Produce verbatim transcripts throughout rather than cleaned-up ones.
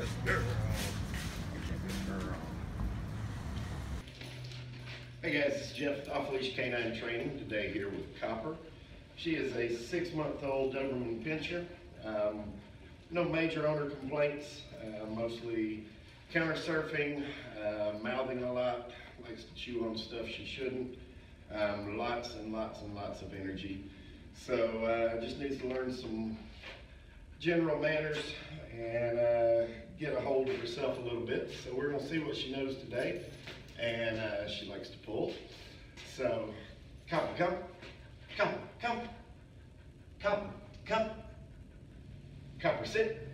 Good girl. Good girl. Hey guys, it's Jeff off Leash K nine Training. Today here with Copper. She is a six-month-old Doberman Pinscher. Um, no major owner complaints, uh, mostly counter surfing, uh, mouthing a lot, likes to chew on stuff she shouldn't, um, lots and lots and lots of energy. So uh, just needs to learn some general manners and uh, get a hold of herself a little bit. So we're gonna see what she knows today. And uh, she likes to pull. So, come, come, come, come, come, come. Copper, sit,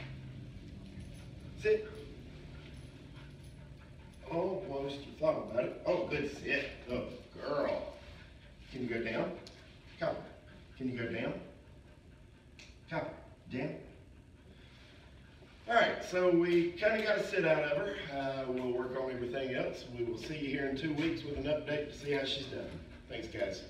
sit. Almost, you thought about it. Oh, good sit, good girl. Can you go down? Copper, can you go down? Copper, down. All right, so we kind of got a sit out of her. Uh, we'll work on everything else. We will see you here in two weeks with an update to see how she's done. Thanks, guys.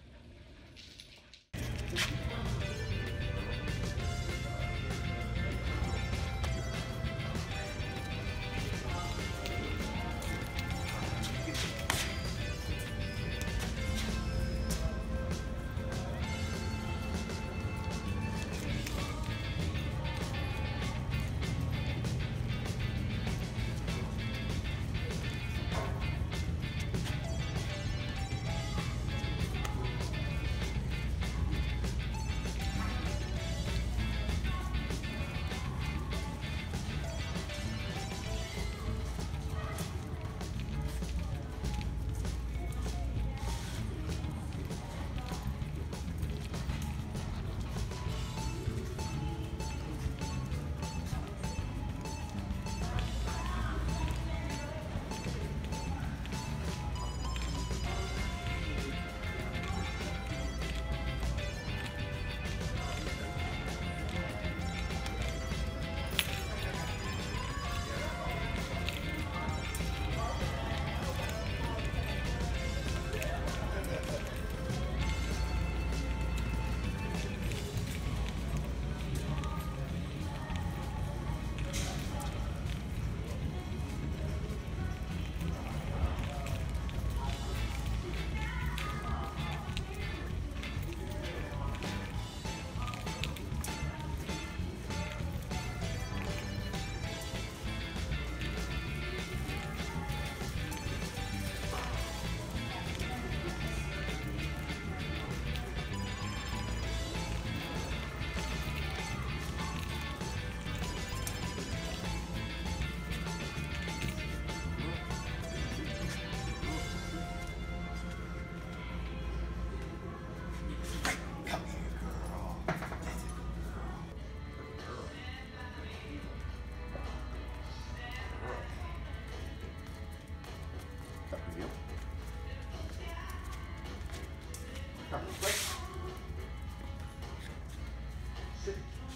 Sit.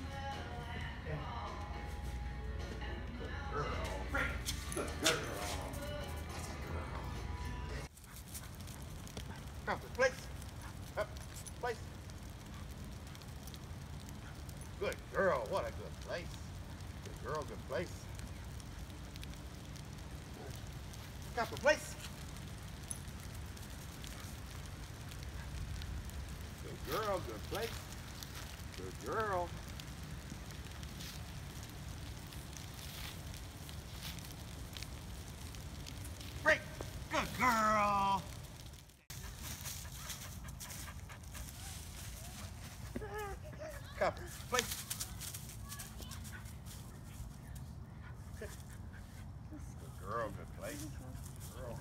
Good girl. Good girl. Come to place. Up, place. Good girl. What a good place. Good girl. Good place. Come to place. Good girl, good place. Good girl. Break. Good girl. Come, place. Good girl, good place. Good girl.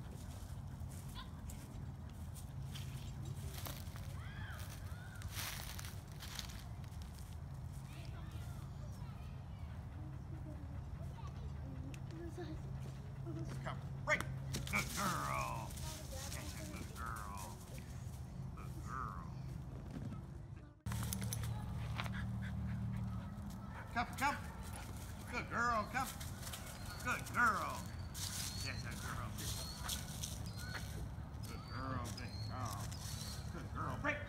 Come, right. Good girl. Good girl. Good girl. Come, come. Good girl, come. Good girl. Yes, good girl. Good girl, good girl. Good girl. Break.